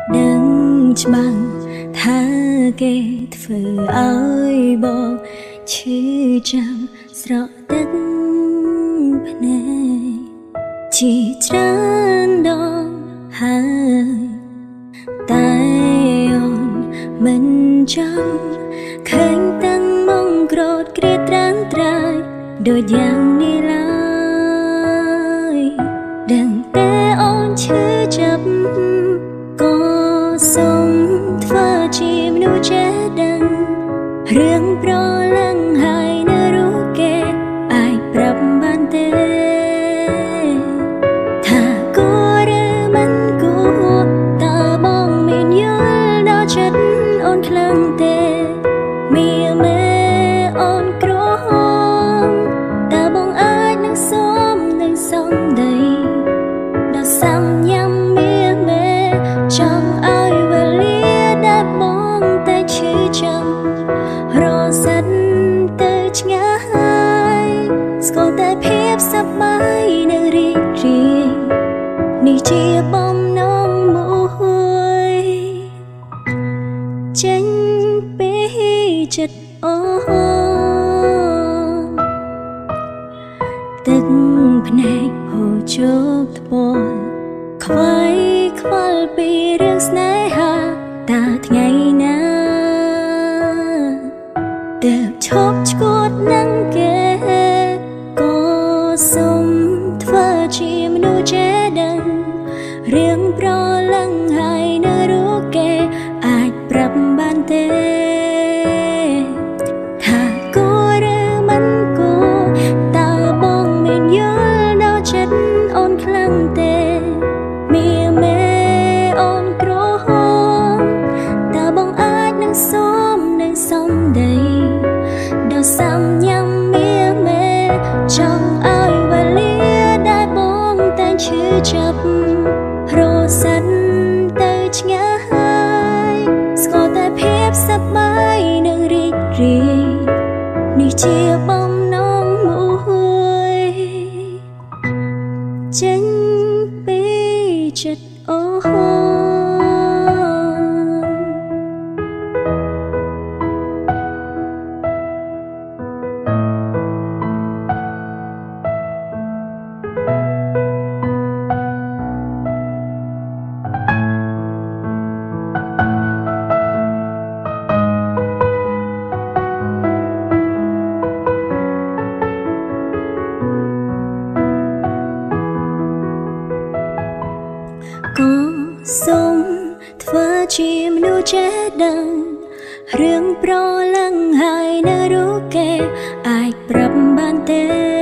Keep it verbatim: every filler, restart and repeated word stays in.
ដឹងច្បាស់ថាគេធ្វើឲ្យបងឈឺចាំស្រក់ទឹកភ្នែកជាច្រើនដងហើយតែអូនមិនចាំឃើញតាំងមកក្រោតក្រៀតត្រាំត្រាយដូចយ៉ាងនេះឡើយដឹងតែអូនឈឺចាប់ក៏សូមធ្វើជាមនុស្សចេះដឹងរឿងប្រលឹងហើយនៅរូបគេអាចប្រាប់បានទេថាគួរឬមិនគួរតើបងមានយល់ដល់ចិត្តអូនខ្លាំងទេមានមេអូនក្រហមតើបងអាចនឹងសូមនឹងសំដីដល់សាំញ៉ាំមានមេចង់ឲ្យវេលាដែលបងតែឈឺចាំរសាត់ទៅឆ្ងាយស្គាល់តែភាពសប្បាយនៅរីករាយនេះជាបំណងមួយចេញពីចិត្តអូនទឹកភ្នែកហូរជោគថ្ពាល់ខ្វាយខ្វល់ពីរឿងស្នេហាតើថ្ងៃណាទើបឈប់ឈួតនឹងគេក៏សូមធ្វើជាមនុស្សចេះដឹងរឿងប្រលឹងហើយនៅរូបគេអាចប្រាប់បានទេថាគួរឬមិនគួរតើបងមានយល់ដល់ចិត្តអូនខ្លាំងទេមានមេអូនក្រហមតើបងអាចនឹងសូមនឹងសំដីដល់សាំញ៉ាំមានមេចង់ឲ្យវេលាដែលបងតែឈឺចាប់រសាត់ទៅឆ្ងាយស្គាល់តែភាពសប្បាយនឹងរីករាយនេះជាបំណងមួយចេញពីចិត្តអូនក៏សូមធ្វើជាមនុស្សចេះដឹងរឿងប្រលឹងហើយនៅរូបគេអាចប្រាប់បានទេ